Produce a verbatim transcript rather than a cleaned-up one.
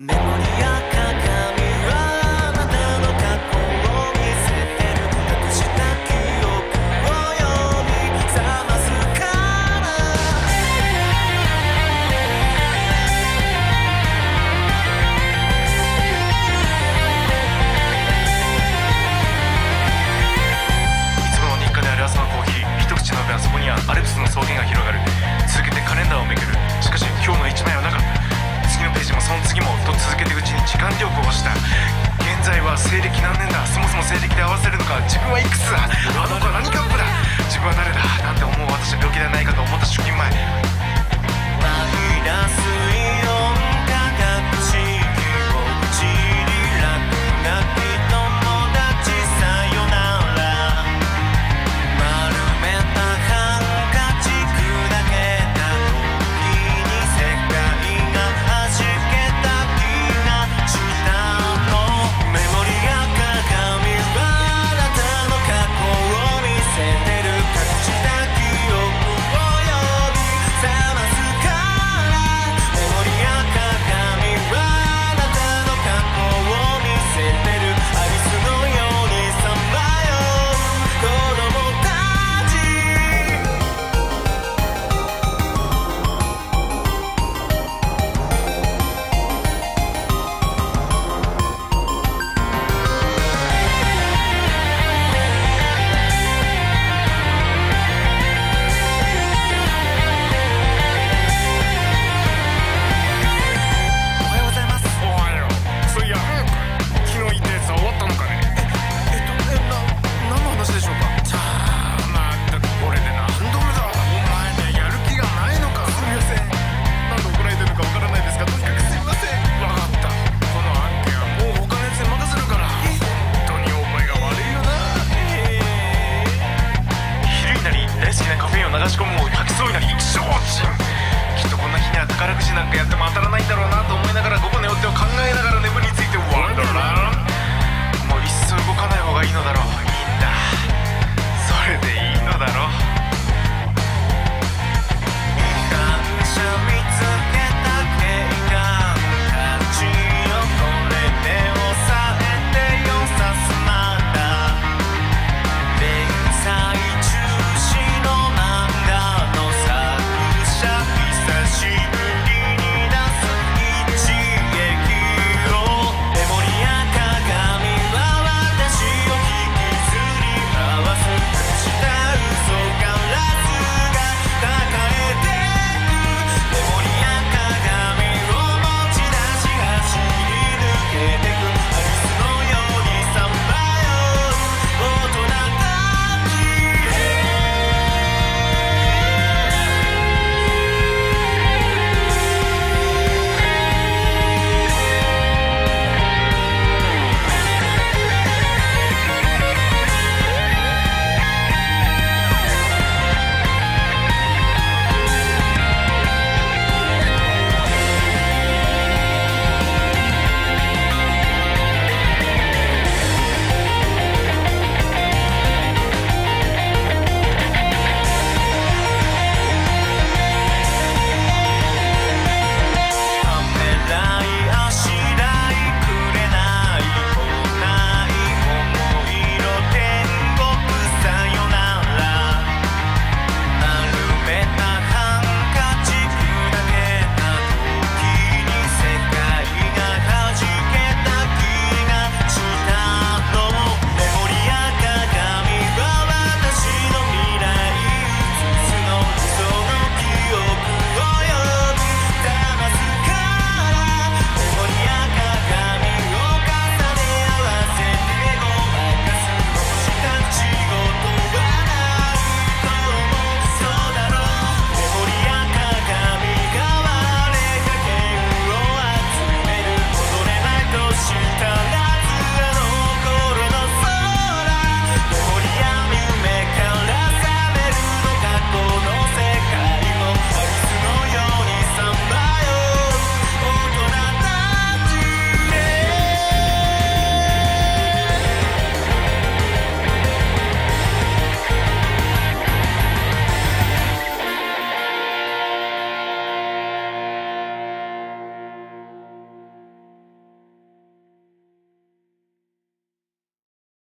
メモリや鏡はあなたの過去を見せてる。隠した記憶を呼び覚ますからいつもの日課である朝のコーヒー、一口飲めばそこにはアルプスの草原が広がる。続けてカレンダーをめくる。しかし今日の一枚はなかった。次のページもその次もと続けていくうちに時間力をした。現在は西暦何年だ。そもそも西暦で合わせるのか。自分はいくつだ。あの子は何カップだ。自分は誰だなんて思う私は病気ではないかと思った出勤前。マイナス